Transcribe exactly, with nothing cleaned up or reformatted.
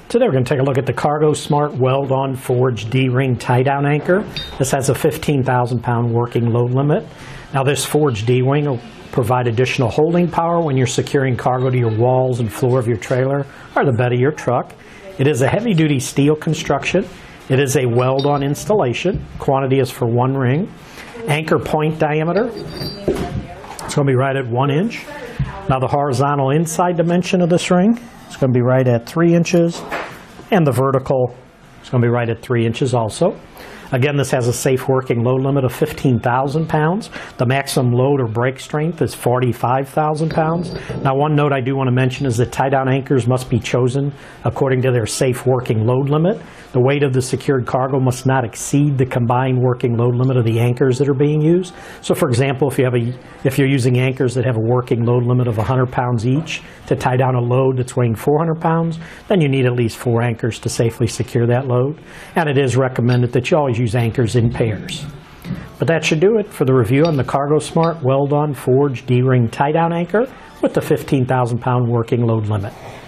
Today we're going to take a look at the CargoSmart Weld-On Forged D-Ring Tie Down Anchor. This has a fifteen thousand pound working load limit. Now this forged D-Wing will provide additional holding power when you're securing cargo to your walls and floor of your trailer or the bed of your truck. It is a heavy-duty steel construction. It is a weld-on installation. Quantity is for one ring. Anchor point diameter, it's going to be right at one inch. Now the horizontal inside dimension of this ring is going to be right at three inches, and the vertical is going to be right at three inches also. Again, this has a safe working load limit of fifteen thousand pounds. The maximum load or brake strength is forty-five thousand pounds. Now, one note I do want to mention is that tie-down anchors must be chosen according to their safe working load limit. The weight of the secured cargo must not exceed the combined working load limit of the anchors that are being used. So, for example, if you have a, if you're using anchors that have a working load limit of one hundred pounds each to tie down a load that's weighing four hundred pounds, then you need at least four anchors to safely secure that load. And it is recommended that you always use anchors in pairs. But that should do it for the review on the CargoSmart Weld-On Forged D-Ring Tie Down Anchor with the fifteen thousand pound working load limit.